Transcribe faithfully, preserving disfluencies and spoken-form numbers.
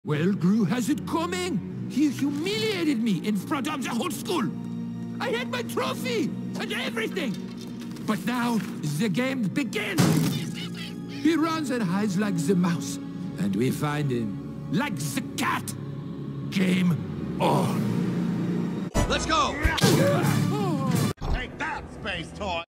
Well, Gru has it coming. He humiliated me in front of the whole school. I had my trophy and everything. But now the game begins. He runs and hides like the mouse, and we find him like the cat. Game on. Let's go! Oh. Take that, space toy!